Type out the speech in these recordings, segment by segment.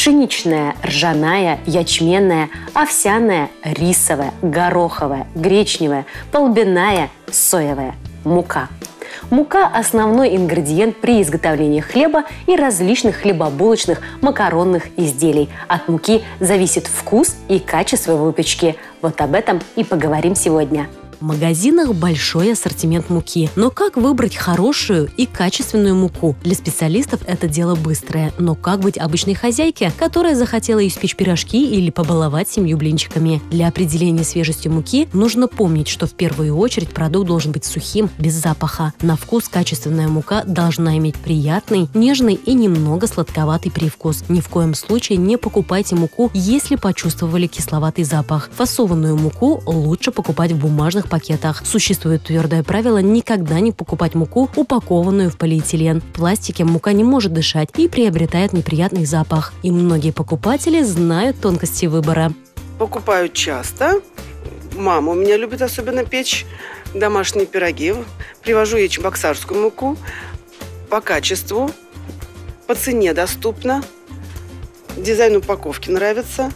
Пшеничная, ржаная, ячменная, овсяная, рисовая, гороховая, гречневая, полбяная, соевая. Мука. Мука – основной ингредиент при изготовлении хлеба и различных хлебобулочных макаронных изделий. От муки зависит вкус и качество выпечки. Вот об этом и поговорим сегодня. В магазинах большой ассортимент муки. Но как выбрать хорошую и качественную муку? Для специалистов это дело быстрое. Но как быть обычной хозяйке, которая захотела испечь пирожки или побаловать семью блинчиками? Для определения свежести муки нужно помнить, что в первую очередь продукт должен быть сухим, без запаха. На вкус качественная мука должна иметь приятный, нежный и немного сладковатый привкус. Ни в коем случае не покупайте муку, если почувствовали кисловатый запах. Фасованную муку лучше покупать в бумажных пакетах. Существует твердое правило никогда не покупать муку, упакованную в полиэтилен. В пластике мука не может дышать и приобретает неприятный запах. И многие покупатели знают тонкости выбора. Покупаю часто. Мама у меня любит особенно печь домашние пироги. Привожу ей чебоксарскую муку. По качеству, по цене доступно. Дизайн упаковки нравится.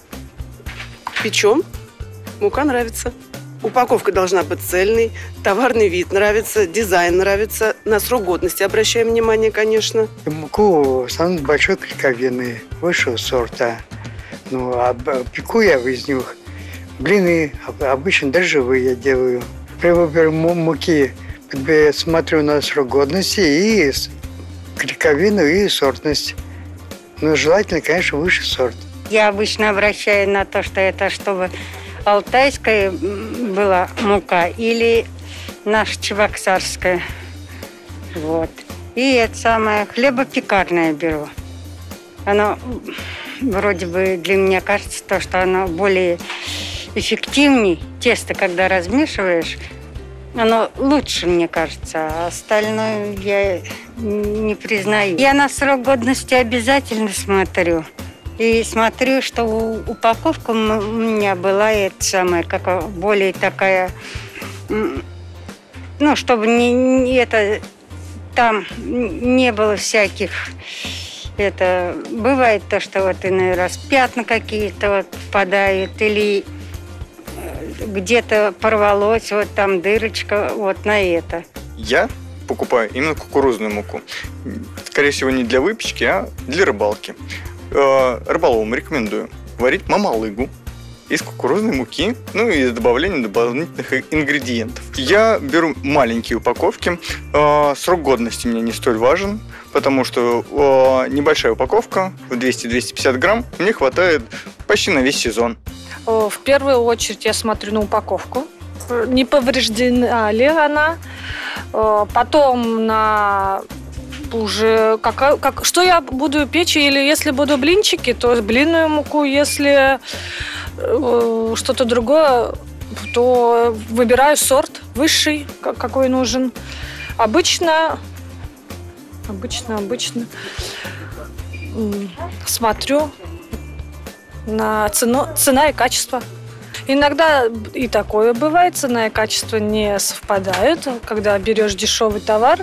Печем. Мука нравится. Упаковка должна быть цельной, товарный вид нравится, дизайн нравится. На срок годности обращаем внимание, конечно. Муку в основном большой клейковины, высшего сорта. Пеку я из них блины, обычно дрожжевые я делаю. При выборе муки смотрю на срок годности и клейковину, и сортность. Но желательно, конечно, высший сорт. Я обычно обращаю на то, что это чтобы алтайская была мука или наша чебоксарская. Вот. И это самое хлебопекарное беру. Оно вроде бы для меня кажется, то, что оно более эффективнее. Тесто, когда размешиваешь, оно лучше, мне кажется, а остальное я не признаю. Я на срок годности обязательно смотрю. И смотрю, что упаковка у меня была более такая, чтобы там не было всяких, бывает то, что иной раз пятна какие-то попадают, или где-то порвалось, там дырочка, на это. Я покупаю именно кукурузную муку. Скорее всего, не для выпечки, а для рыбалки. Рыболовам рекомендую варить мамалыгу из кукурузной муки, и с добавлением дополнительных ингредиентов. Я беру маленькие упаковки. Срок годности мне не столь важен, потому что небольшая упаковка в 200-250 грамм мне хватает почти на весь сезон. В первую очередь я смотрю на упаковку, не повреждена ли она. Потом на уже что я буду печь, или если буду блинчики, то блинную муку, если что-то другое, то выбираю сорт высший, какой нужен. Обычно смотрю на цена и качество. Иногда и такое бывает, цена и качество не совпадают. Когда берешь дешевый товар,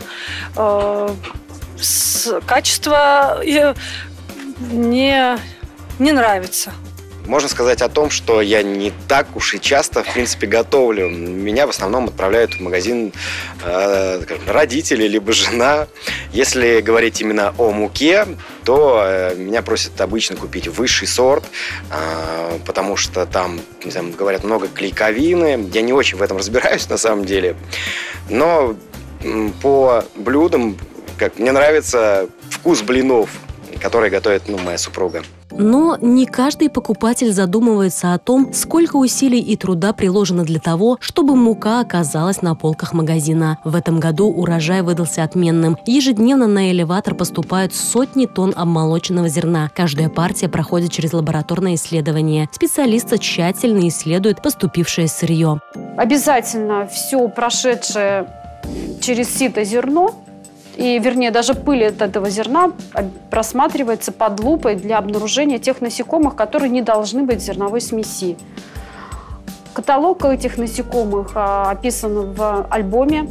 качество не нравится. Можно сказать о том, что я не так уж и часто, в принципе, готовлю. Меня в основном отправляют в магазин родители, либо жена. Если говорить именно о муке, то меня просят обычно купить высший сорт, потому что там говорят, много клейковины. Я не очень в этом разбираюсь, на самом деле. Но по блюдам, мне нравится вкус блинов, которые готовит моя супруга. Но не каждый покупатель задумывается о том, сколько усилий и труда приложено для того, чтобы мука оказалась на полках магазина. В этом году урожай выдался отменным. Ежедневно на элеватор поступают сотни тонн обмолоченного зерна. Каждая партия проходит через лабораторное исследование. Специалисты тщательно исследуют поступившее сырье. Обязательно все прошедшее через сито зерно, даже пыль от этого зерна просматривается под лупой для обнаружения тех насекомых, которые не должны быть в зерновой смеси. Каталог этих насекомых описан в альбоме.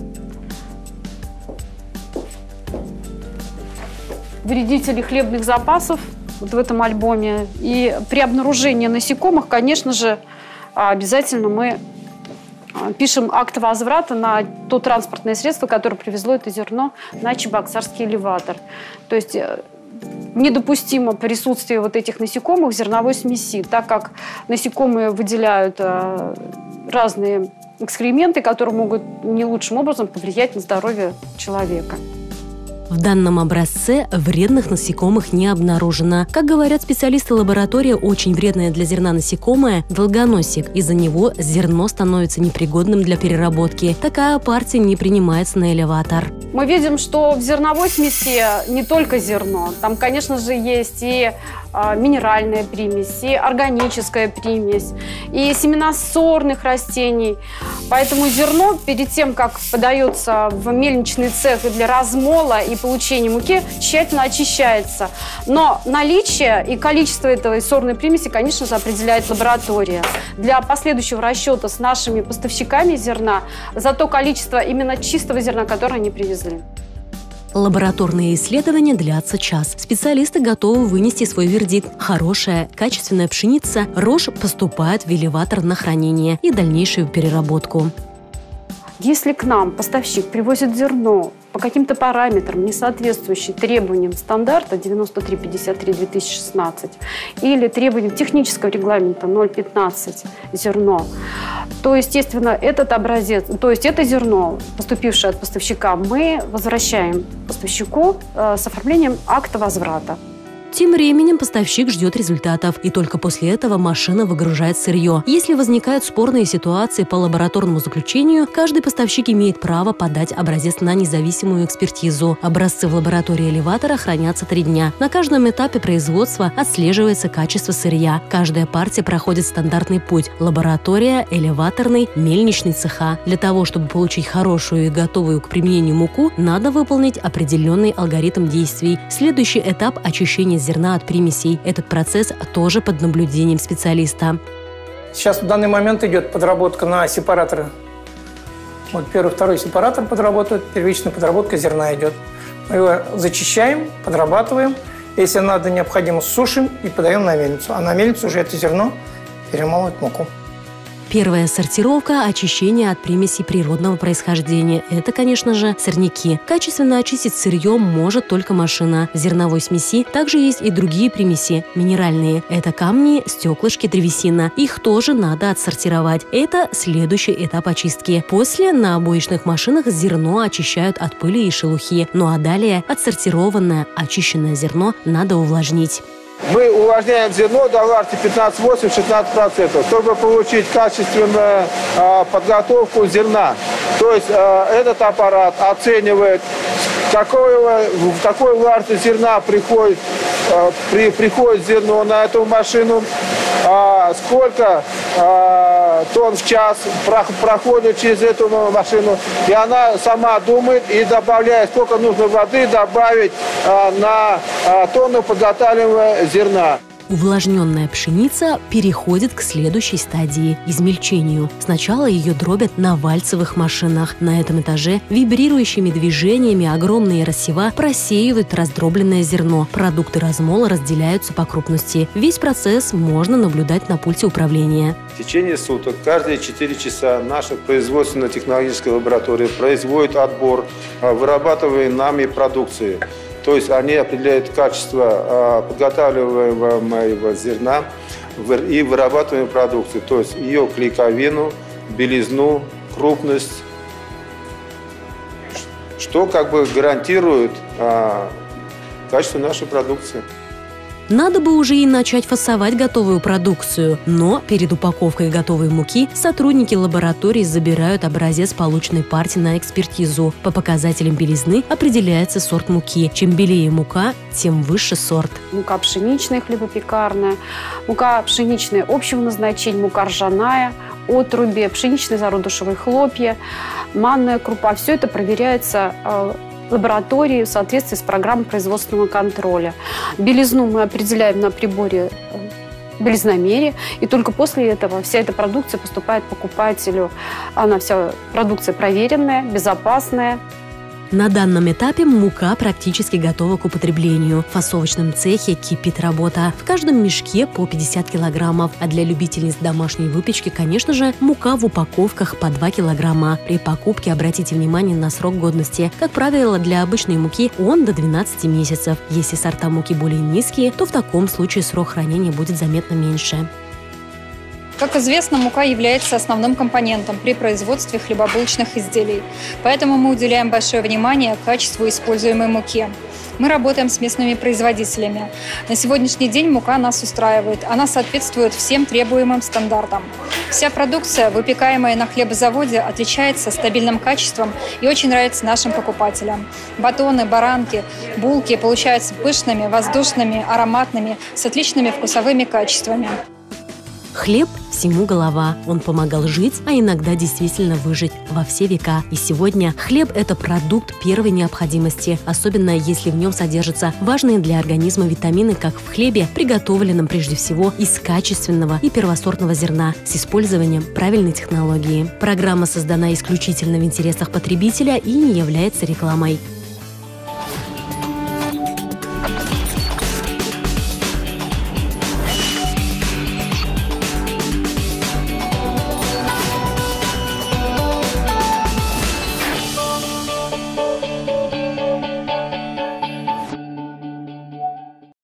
Вредители хлебных запасов вот в этом альбоме. И при обнаружении насекомых, конечно же, обязательно мы пишем акт возврата на то транспортное средство, которое привезло это зерно на Чебоксарский элеватор. То есть недопустимо присутствие вот этих насекомых в зерновой смеси, так как насекомые выделяют разные экскременты, которые могут не лучшим образом повлиять на здоровье человека. В данном образце вредных насекомых не обнаружено. Как говорят специалисты лаборатории, очень вредное для зерна насекомое – долгоносик. Из-за него зерно становится непригодным для переработки. Такая партия не принимается на элеватор. Мы видим, что в зерновой смеси не только зерно. Там, конечно же, есть и минеральная примесь, и органическая примесь, и семена сорных растений. Поэтому зерно перед тем, как подается в мельничный цех для размола и получения муки, тщательно очищается. Но наличие и количество этой сорной примеси, конечно же, определяет лаборатория. Для последующего расчета с нашими поставщиками зерна за то количество именно чистого зерна, которое они привезли. Лабораторные исследования длятся час. Специалисты готовы вынести свой вердикт. Хорошая, качественная пшеница, рожь поступает в элеватор на хранение и дальнейшую переработку. Если к нам поставщик привозит зерно по каким-то параметрам, не соответствующим требованиям стандарта 9353-2016 или требованиям технического регламента 015 зерно, то, естественно, этот образец, то есть это зерно, поступившее от поставщика, мы возвращаем поставщику с оформлением акта возврата. Тем временем поставщик ждет результатов, и только после этого машина выгружает сырье. Если возникают спорные ситуации по лабораторному заключению, каждый поставщик имеет право подать образец на независимую экспертизу. Образцы в лаборатории элеватора хранятся 3 дня. На каждом этапе производства отслеживается качество сырья. Каждая партия проходит стандартный путь – лаборатория, элеваторный, мельничный цеха. Для того, чтобы получить хорошую и готовую к применению муку, надо выполнить определенный алгоритм действий. Следующий этап – очищение зерна от примесей. Этот процесс тоже под наблюдением специалиста. Сейчас в данный момент идет подработка на сепараторы. Вот первый, второй сепаратор подработают, первичная подработка зерна идет. Мы его зачищаем, подрабатываем. Если надо, необходимо сушим и подаем на мельницу. А на мельницу уже это зерно перемалывает муку. Первая сортировка – очищение от примесей природного происхождения. Это, конечно же, сорняки. Качественно очистить сырье может только машина. В зерновой смеси также есть и другие примеси – минеральные. Это камни, стеклышки, древесина. Их тоже надо отсортировать. Это следующий этап очистки. После на обоечных машинах зерно очищают от пыли и шелухи. Ну а далее отсортированное, очищенное зерно надо увлажнить. Мы увлажняем зерно до влажности 15,8-16%, чтобы получить качественную подготовку зерна. То есть этот аппарат оценивает, в какой влажности зерна приходит зерно на эту машину, сколько тонн в час проходит через эту машину. И она сама думает и добавляет, сколько нужно воды добавить на тонну подготавливаемого зерна. Увлажненная пшеница переходит к следующей стадии – измельчению. Сначала ее дробят на вальцевых машинах. На этом этаже вибрирующими движениями огромные рассева просеивают раздробленное зерно. Продукты размола разделяются по крупности. Весь процесс можно наблюдать на пульте управления. В течение суток, каждые 4 часа наша производственно-технологическая лаборатория производит отбор вырабатываемой нами продукции. То есть они определяют качество подготавливаемого зерна и вырабатываемой продукции. То есть ее клейковину, белизну, крупность, что как бы гарантирует качество нашей продукции. Надо бы уже и начать фасовать готовую продукцию, но перед упаковкой готовой муки сотрудники лаборатории забирают образец полученной партии на экспертизу. По показателям белизны определяется сорт муки. Чем белее мука, тем выше сорт. Мука пшеничная, хлебопекарная, мука пшеничная общего назначения, мука ржаная, отруби, пшеничные зародышевые хлопья, манная крупа. Все это проверяется лаборатории в соответствии с программой производственного контроля. Белизну мы определяем на приборе белизномере, и только после этого вся эта продукция поступает покупателю. Она вся продукция проверенная, безопасная. На данном этапе мука практически готова к употреблению. В фасовочном цехе кипит работа. В каждом мешке по 50 килограммов. А для любительниц домашней выпечки, конечно же, мука в упаковках по 2 килограмма. При покупке обратите внимание на срок годности. Как правило, для обычной муки он до 12 месяцев. Если сорта муки более низкие, то в таком случае срок хранения будет заметно меньше. Как известно, мука является основным компонентом при производстве хлебобулочных изделий. Поэтому мы уделяем большое внимание качеству используемой муки. Мы работаем с местными производителями. На сегодняшний день мука нас устраивает. Она соответствует всем требуемым стандартам. Вся продукция, выпекаемая на хлебозаводе, отличается стабильным качеством и очень нравится нашим покупателям. Батоны, баранки, булки получаются пышными, воздушными, ароматными, с отличными вкусовыми качествами. Хлеб – всему голова. Он помогал жить, а иногда действительно выжить во все века. И сегодня хлеб – это продукт первой необходимости, особенно если в нем содержатся важные для организма витамины, как в хлебе, приготовленном прежде всего из качественного и первосортного зерна с использованием правильной технологии. Программа создана исключительно в интересах потребителя и не является рекламой.